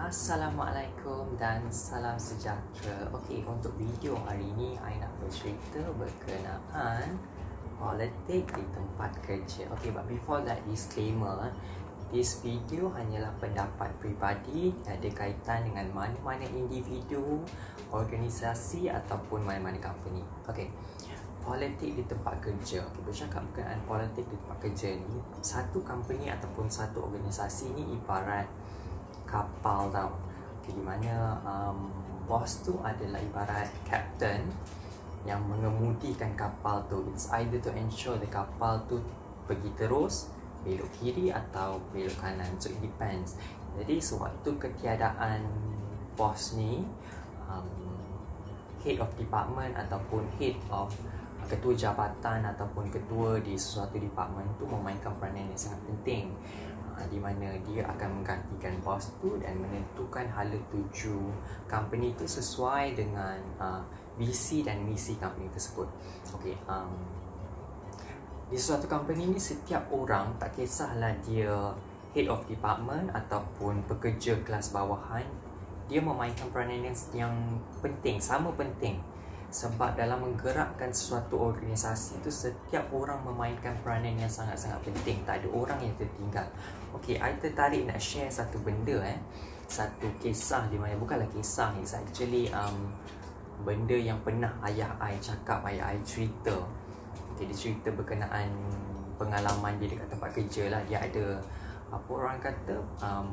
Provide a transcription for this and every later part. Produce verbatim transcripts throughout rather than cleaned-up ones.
Assalamualaikum dan salam sejahtera. Okey, untuk video hari ini I nak bercerita berkenaan politik di tempat kerja. Okey, but before that, disclaimer, this video hanyalah pendapat peribadi, tiada kaitan dengan mana-mana individu, organisasi ataupun mana-mana company. Okey, politik di tempat kerja. Okay, bercakap berkenaan politik di tempat kerja ni, satu company ataupun satu organisasi ni ibarat kapal tau. Okay, di mana um, bos tu adalah ibarat captain yang mengemudikan kapal tu. It's either to ensure the kapal tu pergi terus, belok kiri atau belok kanan. So it depends. Jadi sewaktu ketiadaan bos ni, um, head of department ataupun head of ketua jabatan ataupun ketua di sesuatu department tu memainkan peranan yang sangat penting, uh, di mana dia akan menggantikan bos tu dan menentukan hala tuju company tu sesuai dengan uh, visi dan misi company tersebut. Okey, um, di suatu company ni setiap orang, tak kisahlah dia head of department ataupun pekerja kelas bawahan, dia memainkan peranan yang, yang penting, sama penting. Sebab dalam menggerakkan sesuatu organisasi itu, setiap orang memainkan peranan yang sangat-sangat penting. Tak ada orang yang tertinggal. Okey, I tertarik nak share satu benda eh. Satu kisah di mana, bukanlah kisah, it's actually um, benda yang pernah ayah I cakap, ayah I cerita. Okey, dia cerita berkenaan pengalaman dia dekat tempat kerja lah. Dia ada, apa orang kata, um,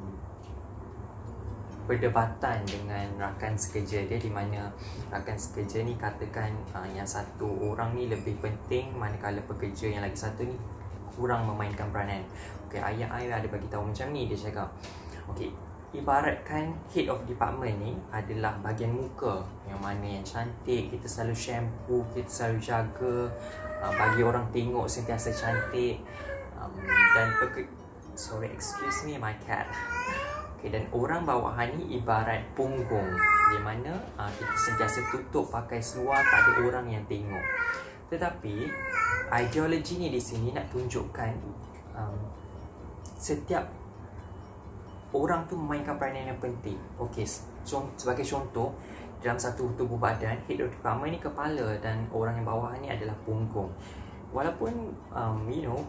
perdebatan dengan rakan sekerja dia, di mana rakan sekerja ni katakan uh, yang satu orang ni lebih penting, manakala pekerja yang lagi satu ni kurang memainkan peranan. Okey, ayah I ada bagi tahu macam ni. Dia cakap, okey, ibaratkan head of department ni adalah bahagian muka yang mana yang cantik, kita selalu shampoo, kita selalu jaga, uh, bagi orang tengok sentiasa cantik, um, dan pekerja, sorry excuse me my cat. Okay, dan orang bawahan ni ibarat punggung, di mana uh, kita sentiasa tutup pakai seluar, tak ada orang yang tengok. Tetapi ideologi ni di sini nak tunjukkan um, setiap orang tu memainkan peranan yang penting. Okey, sebagai contoh, dalam satu tubuh badan, head of department ni kepala dan orang yang bawahan ni adalah punggung. Walaupun um, you know,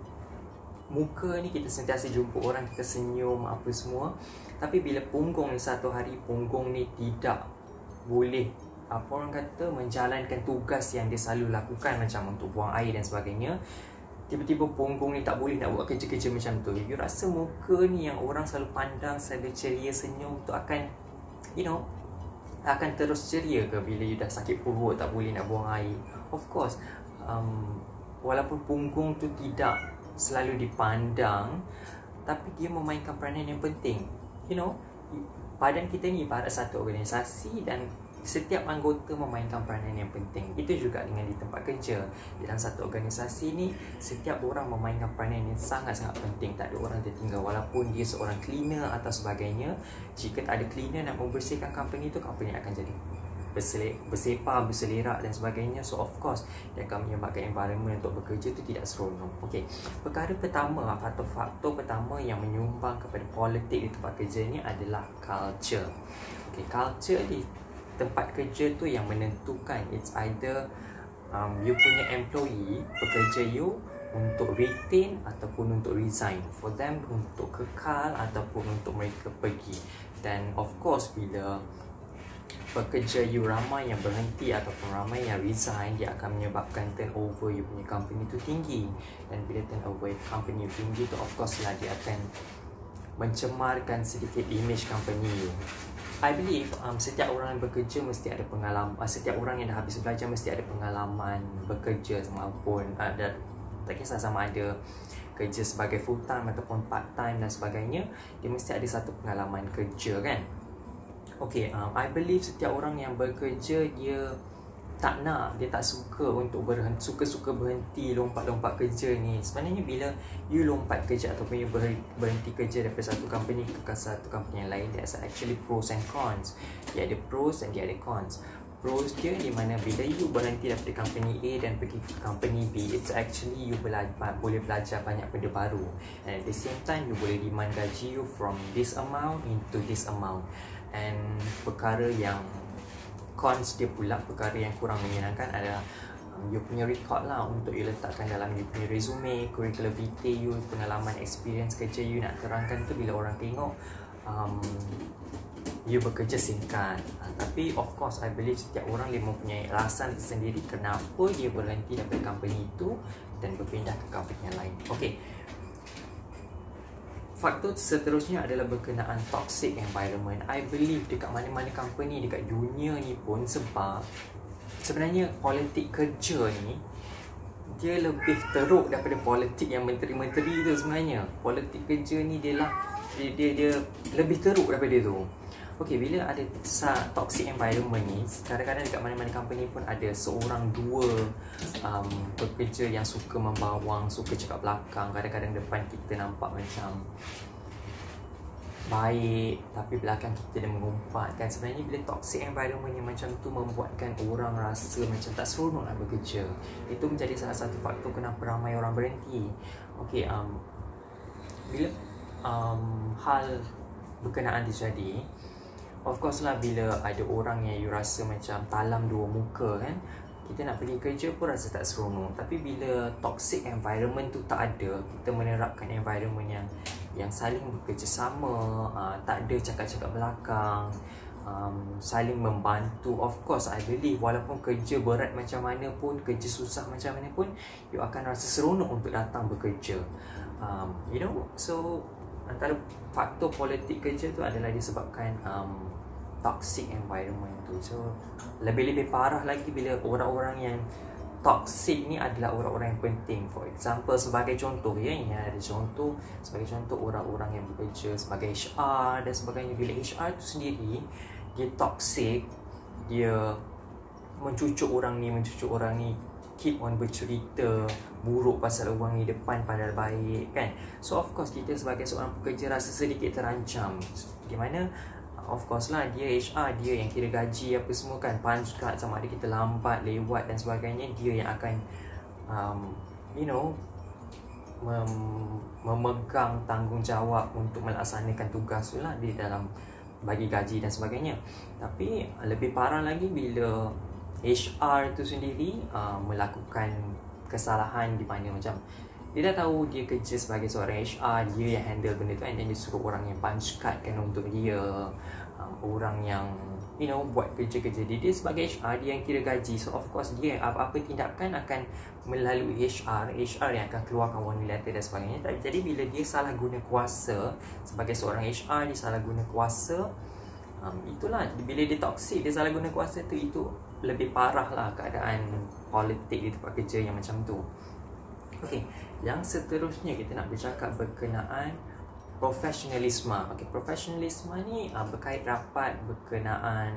muka ni kita sentiasa jumpa orang, kita senyum apa semua, tapi bila punggung ni satu hari punggung ni tidak boleh, apa orang kata, menjalankan tugas yang dia selalu lakukan, macam untuk buang air dan sebagainya, tiba-tiba punggung ni tak boleh nak buat kerja-kerja macam tu. You rasa muka ni yang orang selalu pandang, selalu ceria, senyum tu akan, you know, akan terus ceria ke bila you dah sakit perut, tak boleh nak buang air? Of course, um, walaupun punggung tu tidak selalu dipandang, tapi dia memainkan peranan yang penting. You know, badan kita ni ibarat satu organisasi dan setiap anggota memainkan peranan yang penting. Itu juga dengan di tempat kerja. Dalam satu organisasi ni, setiap orang memainkan peranan yang sangat-sangat penting. Tak ada orang tertinggal, walaupun dia seorang cleaner atau sebagainya. Jika tak ada cleaner nak membersihkan company tu, company akan jadi bersepah, berselerak dan sebagainya. So of course dia akan menyebabkan environment untuk bekerja tu tidak seronok. Okey, perkara pertama atau faktor pertama yang menyumbang kepada politik di tempat kerja ni adalah culture. Okey, culture di tempat kerja tu yang menentukan. It's either um, you punya employee, pekerja you, untuk retain ataupun untuk resign, for them untuk kekal ataupun untuk mereka pergi. Dan of course bila pekerja you ramai yang berhenti ataupun ramai yang resign, dia akan menyebabkan turnover you punya company tu tinggi. Dan bila turnover company you tinggi tu, of course lah dia akan mencemarkan sedikit image company you. I believe um, setiap orang yang bekerja mesti ada pengalaman, uh, setiap orang yang dah habis belajar mesti ada pengalaman bekerja, maupun uh, dan tak kisah sama ada kerja sebagai full time ataupun part time dan sebagainya, dia mesti ada satu pengalaman kerja kan. Okay, um, I believe setiap orang yang bekerja, dia tak nak, dia tak suka untuk berhenti, suka-suka berhenti, lompat-lompat kerja ni. Sebenarnya bila you lompat kerja ataupun you berhenti kerja daripada satu company ke satu company yang lain, there's actually pros and cons. Dia ada pros dan dia ada cons. pros dia di mana bila you berhenti daripada company A dan pergi ke company B, it's actually you bela- boleh belajar banyak benda baru, and at the same time you boleh demand gaji you from this amount into this amount. And perkara yang cons dia pula, perkara yang kurang menyenangkan adalah um, you punya record lah untuk you letakkan dalam you punya resume, curriculum vitae you, pengalaman experience kerja you nak terangkan tu, bila orang tengok um, you bekerja singkat. Ha, tapi of course I believe setiap orang dia mempunyai alasan sendiri kenapa dia berhenti daripada company itu dan berpindah ke company yang lain. Okey. Faktor seterusnya adalah berkenaan toxic environment. I believe dekat mana-mana company dekat dunia ni pun, sebab sebenarnya politik kerja ni dia lebih teruk daripada politik yang menteri-menteri tu sebenarnya. Politik kerja ni dia lah dia, dia, dia lebih teruk daripada tu. Okey, bila ada toxic environment ni, kadang-kadang dekat mana-mana company pun ada seorang dua um, pekerja yang suka membawang, suka cakap belakang. Kadang-kadang depan kita nampak macam baik, tapi belakang kita dia mengumpat kan. Sebenarnya bila toxic environment yang macam tu membuatkan orang rasa macam tak seronok nak bekerja. Itu menjadi salah satu faktor kenapa ramai orang berhenti. Okey, um, bila um, hal berkenaan terjadi, of course lah, bila ada orang yang you rasa macam talam dua muka kan, kita nak pergi kerja pun rasa tak seronok. Tapi bila toxic environment tu tak ada, kita menerapkan environment yang yang saling bekerjasama, uh, tak ada cakap-cakap belakang, um, saling membantu. Of course I believe walaupun kerja berat macam mana pun, kerja susah macam mana pun, you akan rasa seronok untuk datang bekerja. um, You know, so antara faktor politik kerja tu adalah disebabkan um, toxic environment tu. So lebih-lebih parah lagi bila orang-orang yang toxic ni adalah orang-orang yang penting. For example, sebagai contoh ya, ini ada contoh, sebagai contoh orang-orang yang bekerja sebagai H R dan sebagainya. Bila H R tu sendiri dia toxic, dia mencucuk orang ni, mencucuk orang ni, keep on bercerita buruk pasal orang ni depan padahal baik kan. So of course kita sebagai seorang pekerja rasa sedikit terancam. Di mana of course lah, dia H R, dia yang kira gaji apa semua kan, punch card sama ada kita lambat, lewat dan sebagainya, dia yang akan um, you know mem- memegang tanggungjawab untuk melaksanakan tugas tu lah di dalam bagi gaji dan sebagainya. Tapi lebih parah lagi bila H R tu sendiri uh, melakukan kesalahan di mana macam dia dah tahu dia kerja sebagai seorang H R, dia yang handle benda tu, and then dia suruh orang yang punch card kan untuk dia, um, orang yang you know buat kerja-kerja dia. Dia sebagai H R, dia yang kira gaji. So of course dia apa-apa tindakan akan melalui H R, H R yang akan keluarkan warning letter dan sebagainya. Jadi bila dia salah guna kuasa sebagai seorang H R, dia salah guna kuasa, um, itulah bila dia toxic, dia salah guna kuasa tu, itu lebih parah lah keadaan politik di tempat kerja yang macam tu. Okey, yang seterusnya kita nak bercakap berkenaan profesionalisme. Okey, profesionalisme ni uh, berkait rapat berkenaan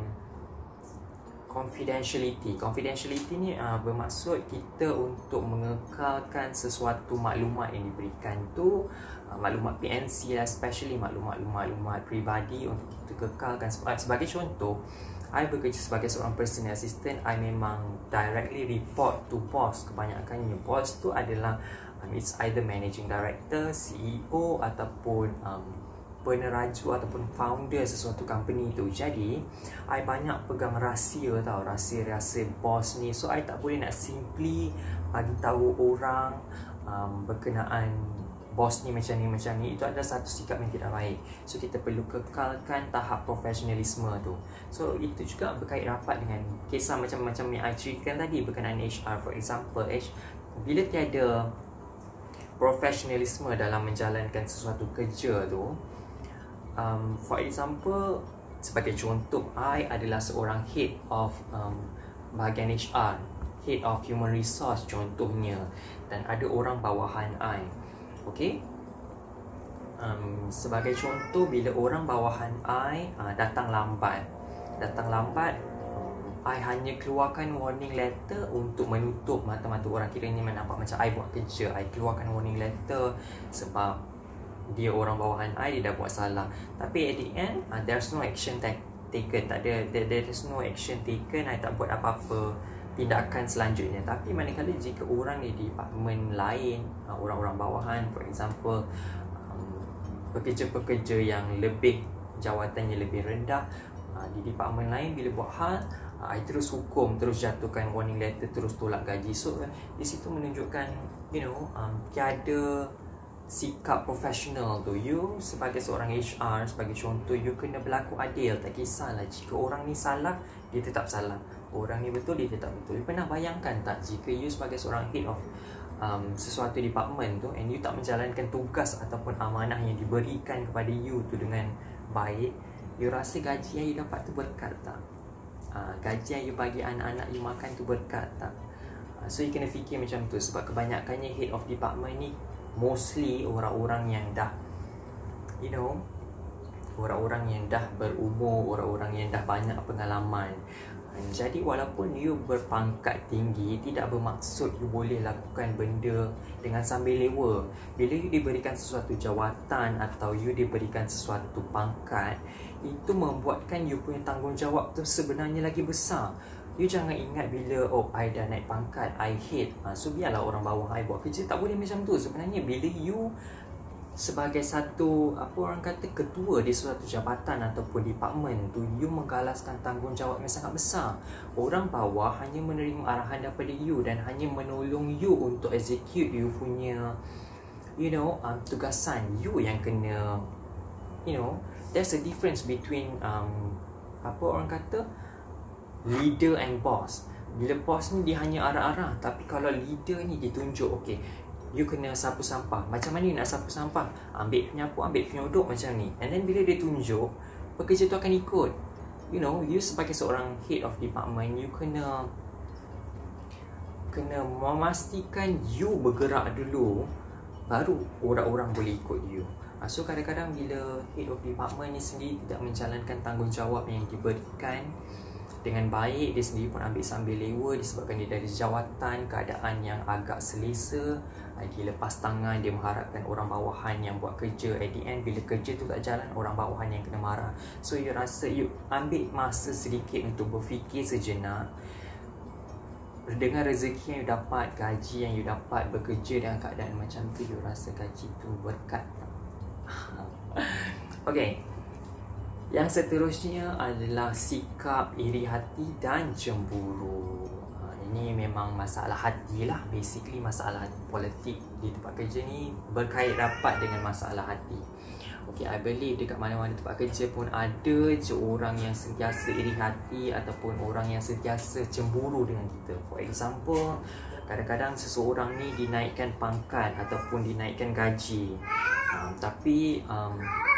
confidentiality. Confidentiality ni uh, bermaksud kita untuk mengekalkan sesuatu maklumat yang diberikan tu, uh, maklumat P N C lah, especially maklumat-maklumat peribadi untuk kita kekalkan. Sebagai contoh, I bekerja sebagai seorang personal assistant. I memang directly report to boss. Kebanyakannya boss tu adalah um, it's either managing director, C E O ataupun um, peneraju ataupun founder sesuatu company tu. Jadi I banyak pegang rahsia tau, rahsia-rahsia boss ni. So I tak boleh nak simply bagi tahu orang um, berkenaan bos ni macam ni macam ni. Itu adalah satu sikap yang tidak baik. So kita perlu kekalkan tahap profesionalisme tu. So itu juga berkait rapat dengan kisah macam-macam yang I ceritakan tadi berkenaan H R. For example, H, bila tiada profesionalisme dalam menjalankan sesuatu kerja tu, um, for example, sebagai contoh, I adalah seorang head of um, bahagian H R, head of human resource contohnya, dan ada orang bawahan I. Okey, um, sebagai contoh, bila orang bawahan I uh, datang lambat, datang lambat, um, I hanya keluarkan warning letter untuk menutup mata-mata orang. Kiranya nampak macam I buat kerja, I keluarkan warning letter sebab dia orang bawahan I, dia dah buat salah. Tapi at the end, uh, there's no action take, taken, tak ada, there, there is no action taken, I tak buat apa-apa tindakan selanjutnya. Tapi manakala jika orang di department lain, orang-orang bawahan, for example um, pekerja-pekerja yang lebih jawatannya lebih rendah uh, di department lain, bila buat hal uh, I terus hukum, terus jatuhkan warning letter, terus tolak gaji. So uh, di situ menunjukkan, you know, um, tiada sikap profesional tu. You sebagai seorang H R, sebagai contoh, you kena berlaku adil. Tak kisahlah jika orang ni salah, dia tetap salah, orang ni betul, dia tetap betul. You pernah bayangkan tak jika you sebagai seorang head of um, sesuatu department tu, and you tak menjalankan tugas ataupun amanah yang diberikan kepada you tu dengan baik, you rasa gaji yang you dapat tu berkat tak? Uh, gaji yang you bagi anak-anak you makan tu berkat tak? Uh, so you kena fikir macam tu. Sebab kebanyakannya head of department ni mostly orang-orang yang dah, you know, orang-orang yang dah berumur, orang-orang yang dah banyak pengalaman. Jadi walaupun you berpangkat tinggi, tidak bermaksud you boleh lakukan benda dengan sambil lewa. Bila you diberikan sesuatu jawatan atau you diberikan sesuatu pangkat, itu membuatkan you punya tanggungjawab tu sebenarnya lagi besar. You jangan ingat bila, oh, I dah naik pangkat, I hate, ha, so biarlah orang bawah I buat kerja. Tak boleh macam tu. Sebenarnya bila you sebagai satu, apa orang kata, ketua di suatu jabatan ataupun department tu, you menggalaskan tanggungjawab yang sangat besar. Orang bawah hanya menerima arahan daripada you dan hanya menolong you untuk execute you punya, you know, um, tugasan. You yang kena, you know, there's a difference between um, apa orang kata, leader and boss. Bila boss ni dia hanya arah-arah, tapi kalau leader ni ditunjuk, okay, you kena sapu sampah. Macam mana you nak sapu sampah? Ambil penyapu, ambil penyodok macam ni. And then bila dia tunjuk, pekerja tu akan ikut. You know, you sebagai seorang head of department, you kena Kena memastikan you bergerak dulu, baru orang-orang boleh ikut you. So kadang-kadang bila head of department ni sendiri tidak menjalankan tanggungjawab yang diberikan dengan baik, dia sendiri pun ambil sambil lewa disebabkan dia dari jawatan, keadaan yang agak selesa, dia lepas tangan, dia mengharapkan orang bawahan yang buat kerja. At the end, bila kerja tu tak jalan, orang bawahan yang kena marah. So you rasa, you ambil masa sedikit untuk berfikir sejenak. Dengan rezeki yang you dapat, gaji yang you dapat, bekerja dengan keadaan macam tu, you rasa gaji tu berkat. Okay, yang seterusnya adalah sikap iri hati dan cemburu. Ha, ini memang masalah hati lah. Basically masalah hati. Politik di tempat kerja ni berkait rapat dengan masalah hati. Okay, I believe dekat mana-mana tempat kerja pun ada je orang yang sentiasa iri hati ataupun orang yang sentiasa cemburu dengan kita. For example, kadang-kadang seseorang ni dinaikkan pangkat ataupun dinaikkan gaji, um, tapi um,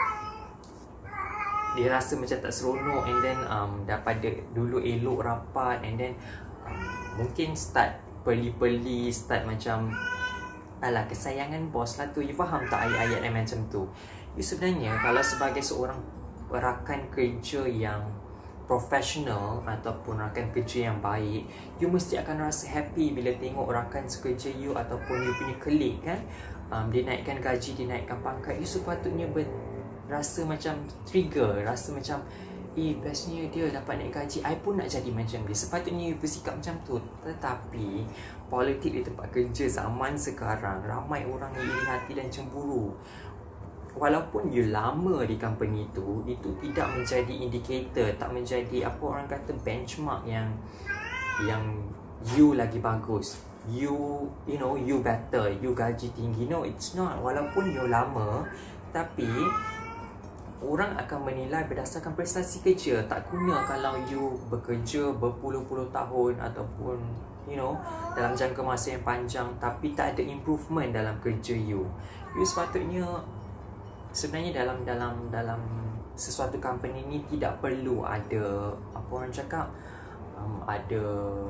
dia rasa macam tak seronok, and then um, daripada dulu elok rapat, and then um, mungkin start peli-peli, start macam, alah, kesayangan bos lah tu. You faham tak ayat-ayat yang macam tu? You sebenarnya kalau sebagai seorang rakan kerja yang profesional ataupun rakan kerja yang baik, you mesti akan rasa happy bila tengok rakan sekerja you ataupun you punya colleague kan, um, dia naikkan gaji, dia naikkan pangkat. You sepatutnya ber rasa macam trigger, rasa macam, eh, bestnya dia dapat naik gaji, I pun nak jadi macam dia. Sepatutnya you bersikap macam tu. Tetapi politik di tempat kerja zaman sekarang, ramai orang yang iri hati dan cemburu. Walaupun you lama di company tu, itu tidak menjadi indikator, tak menjadi apa orang kata benchmark yang yang you lagi bagus, you you know you better, you gaji tinggi. No, it's not. Walaupun you lama, tapi orang akan menilai berdasarkan prestasi kerja. Tak guna kalau you bekerja berpuluh-puluh tahun ataupun, you know, dalam jangka masa yang panjang tapi tak ada improvement dalam kerja you. You sepatutnya, sebenarnya dalam dalam dalam sesuatu company ni tidak perlu ada, apa orang cakap, um, ada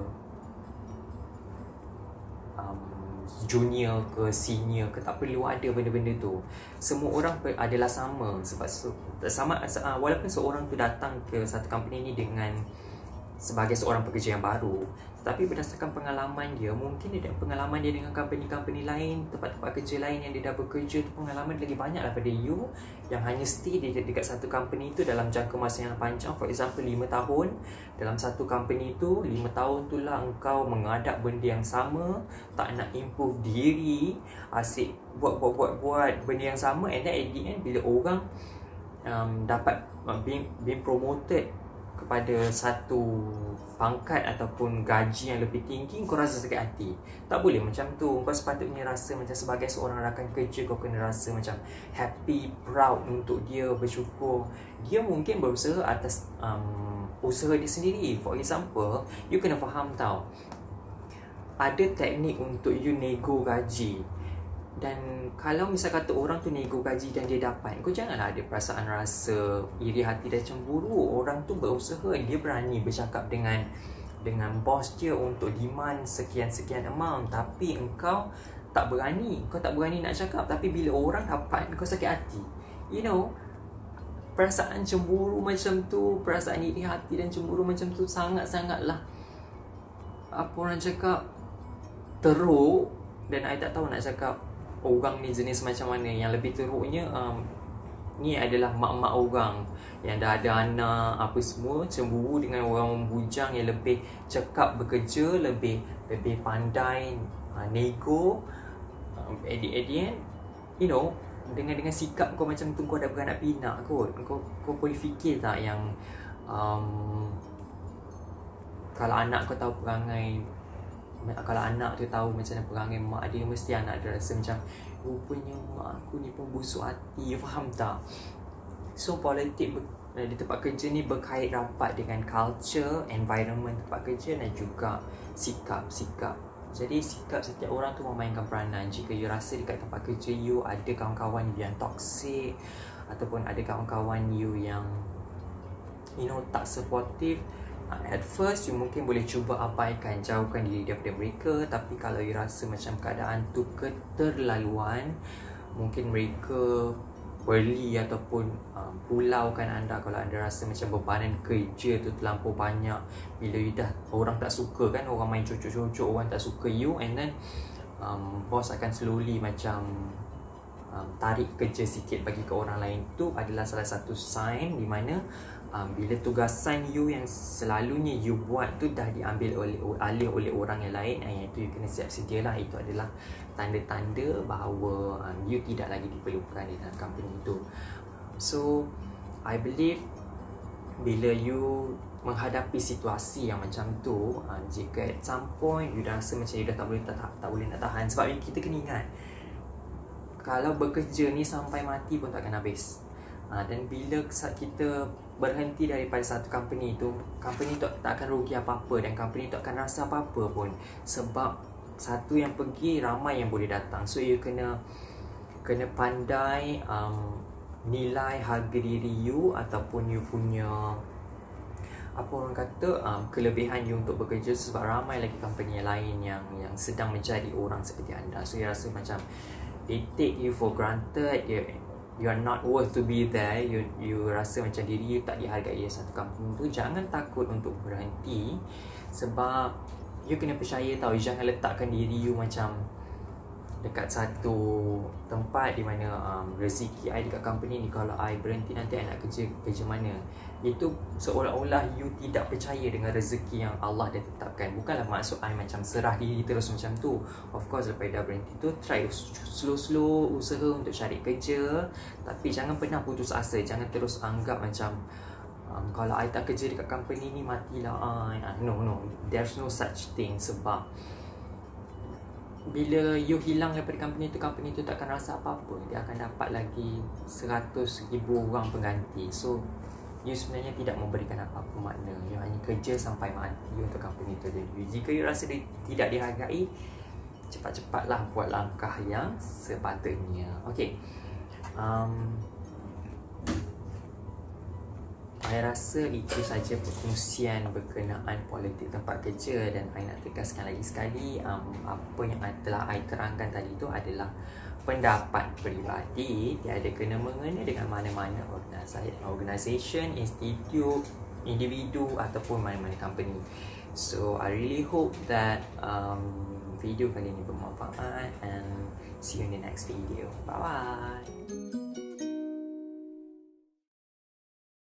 um, junior ke senior ke, tak perlu ada benda-benda tu. Semua orang adalah sama. Sebab sama, walaupun seorang tu datang ke satu company ni dengan sebagai seorang pekerja yang baru, tetapi berdasarkan pengalaman dia, mungkin dia pengalaman dia dengan company-company lain, tempat-tempat kerja lain yang dia dah bekerja tu, pengalaman dia lagi banyak daripada you yang hanya stay di dekat satu company tu dalam jangka masa yang panjang. For example, lima tahun dalam satu company tu, lima tahun tu lah engkau mengadap benda yang sama, tak nak improve diri, asyik buat-buat-buat-buat benda yang sama, and then at the end bila orang um, dapat uh, being, being promoted kepada satu pangkat ataupun gaji yang lebih tinggi, kau rasa sakit hati. Tak boleh macam tu. Kau sepatutnya rasa macam sebagai seorang rakan kerja, kau kena rasa macam happy, proud untuk dia, bersyukur. Dia mungkin berusaha atas um, usaha dia sendiri. For example, you kena faham tau, ada teknik untuk you nego gaji. Dan kalau misal kata orang tu nego gaji dan dia dapat, kau janganlah ada perasaan rasa iri hati dan cemburu. Orang tu berusaha, dia berani bercakap dengan dengan bos dia untuk demand sekian-sekian amount, tapi engkau tak berani. Kau tak berani nak cakap, tapi bila orang dapat, kau sakit hati. You know, perasaan cemburu macam tu, perasaan iri hati dan cemburu macam tu sangat-sangatlah, apa orang cakap, teruk. Dan I tak tahu nak cakap orang ni jenis macam mana. Yang lebih teruknya, um, ni adalah mak-mak orang yang dah ada anak apa semua, cemburu dengan orang membujang yang lebih cekap bekerja, lebih lebih pandai uh, nego. um, at, the, at the end, you know, dengan dengan sikap kau macam tu, kau ada beranak pinak kot. Kau, kau boleh fikir tak yang um, kalau anak kau tahu perangai, kalau anak tu tahu macam mana perangai mak dia, mesti anak dia rasa macam, rupanya mak aku ni pun busuk hati. Faham tak? So politik di tempat kerja ni berkait rapat dengan culture, environment tempat kerja dan juga sikap-sikap. Jadi sikap setiap orang tu memainkan peranan. Jika you rasa dekat tempat kerja you ada kawan-kawan you yang toxic, ataupun ada kawan-kawan you yang, you know, tak supportive, at first you mungkin boleh cuba abaikan, jauhkan diri daripada mereka. Tapi kalau you rasa macam keadaan tu keterlaluan, mungkin mereka beli ataupun um, pulaukan anda kalau anda rasa macam bebanan kerja tu terlampau banyak. Bila you dah, orang tak suka kan, orang main cucuk-cucuk, orang tak suka you, and then um, bos akan slowly macam um, tarik kerja sikit bagi ke orang lain. Tu adalah salah satu sign di mana Um, bila tugasan you yang selalunya you buat tu dah diambil oleh alih oleh orang yang lain, and yang itu you kena siap sedia lah. Itu adalah tanda-tanda bahawa um, you tidak lagi diperlukan di dalam company itu. So I believe bila you menghadapi situasi yang macam tu, um, jika at some point you dah rasa macam you dah tak boleh tak, tak, tak boleh nak tahan, sebab kita kena ingat, kalau bekerja ni sampai mati pun takkan habis. Ha, dan bila kita berhenti daripada satu company itu, company tu tak akan rugi apa-apa, dan company tu akan rasa apa-apa pun, sebab satu yang pergi, ramai yang boleh datang. So you kena kena pandai um, nilai harga diri you ataupun you punya, apa orang kata, um, kelebihan you untuk bekerja, sebab ramai lagi company yang lain yang yang sedang mencari orang seperti anda. So you rasa macam they take you for granted, you, you are not worth to be there, you you rasa macam diri you tak dihargai satu kampung tu. Jangan takut untuk berhenti, sebab you kena percaya tau, you jangan letakkan diri you macam dekat satu tempat di mana um, rezeki I dekat company ni, kalau I berhenti nanti I nak kerja kerja mana. Itu seolah-olah you tidak percaya dengan rezeki yang Allah dah tetapkan. Bukanlah maksud I macam serah diri terus macam tu. Of course lepas dah berhenti tu, try slow-slow usaha untuk cari kerja, tapi jangan pernah putus asa. Jangan terus anggap macam um, kalau I tak kerja dekat company ni matilah I. No, no, there's no such thing. Sebab bila you hilang daripada company tu, company tu tak akan rasa apa-apa. Dia akan dapat lagi seratus ribu orang pengganti. So you sebenarnya tidak memberikan apa-apa makna. You hanya kerja sampai mati untuk company tu. Jadi jika you rasa dia tidak dihargai, cepat-cepatlah buat langkah yang sepatutnya. Okay, um, saya rasa itu saja perkongsian berkenaan politik tempat kerja. Dan saya nak tegaskan lagi sekali, um, apa yang telah saya terangkan tadi itu adalah pendapat peribadi, tiada kena mengena dengan mana-mana organisasi, organisation, institut, individu ataupun mana-mana company. So I really hope that um, video kali ini bermanfaat, and see you in the next video. Bye bye.